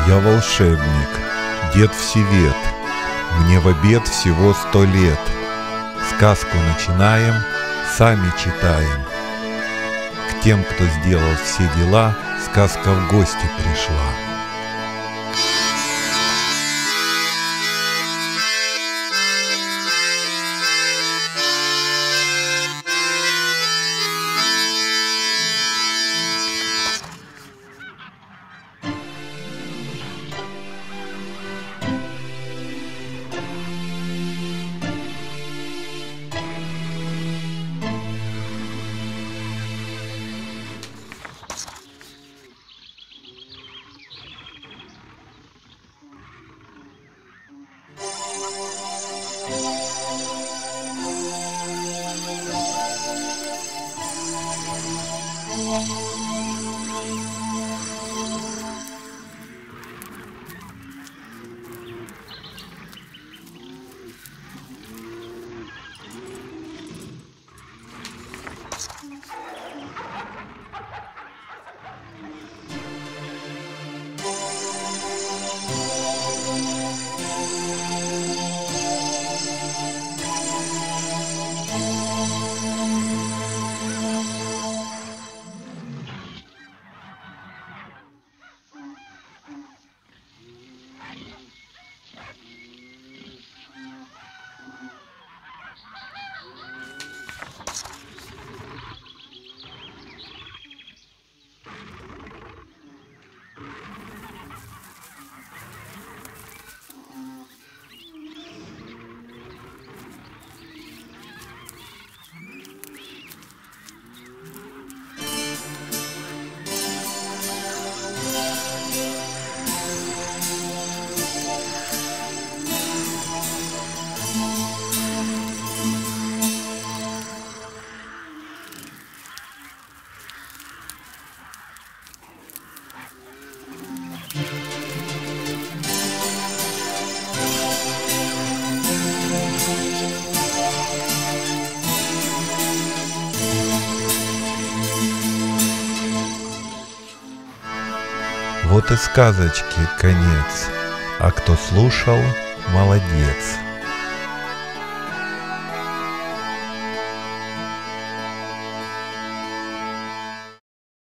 Я волшебник, дед Всевет, мне в обед всего 100 лет. Сказку начинаем, сами читаем. К тем, кто сделал все дела, сказка в гости пришла. Вот и сказочки конец, а кто слушал, молодец.